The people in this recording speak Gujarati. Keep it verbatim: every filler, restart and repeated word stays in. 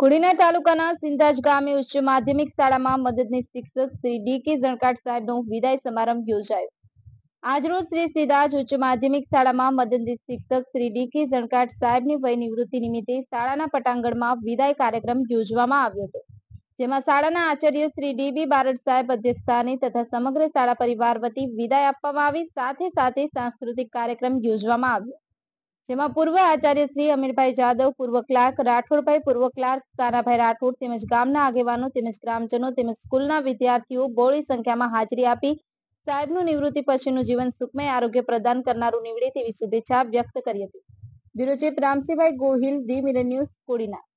કુડીના તાલુકાના સિંધાજ ગામે ઉચ્ચ માધ્યમિક શાળામાં મદદનીશ શિક્ષક શ્રી ડી કે ઝણકાટ સાહેબનો વિદાય સમારંભ યોજાયો. આજરોજ શ્રી સિંધાજ ઉચ્ચ માધ્યમિક શાળામાં મદદનીશ શિક્ષક શ્રી ડી કે ઝણકાટ સાહેબની વય નિવૃત્તિ નિમિત્તે શાળાના પટાંગણમાં વિદાય કાર્યક્રમ યોજવામાં આવ્યો હતો, જેમાં શાળાના આચાર્ય શ્રી ડી બી બારડ સાહેબ અધ્યક્ષસ્થાને તથા સમગ્ર શાળા પરિવાર વતી વિદાય આપવામાં આવી. સાથે સાથે સાંસ્કૃતિક કાર્યક્રમ યોજવામાં આવ્યો, જેમાં પૂર્વ આચાર્ય શ્રી અમીરભાઈ જાદવ, પૂર્વ ક્લાર્ક રાઠોડભાઈ, પૂર્વ ક્લાર્ક કાનાભાઈ રાઠોડ તેમજ ગામના આગેવાનો તેમજ ગ્રામજનો તેમજ સ્કૂલના વિદ્યાર્થીઓ બહોળી સંખ્યામાં હાજરી આપી સાહેબનું નિવૃત્તિ પછીનું જીવન સુખમય આરોગ્ય પ્રદાન કરનારું નીવડે તેવી શુભેચ્છા વ્યક્ત કરી હતી. Bureau chief Ramsinhbhai Gohil, the mirror news, કોડીના.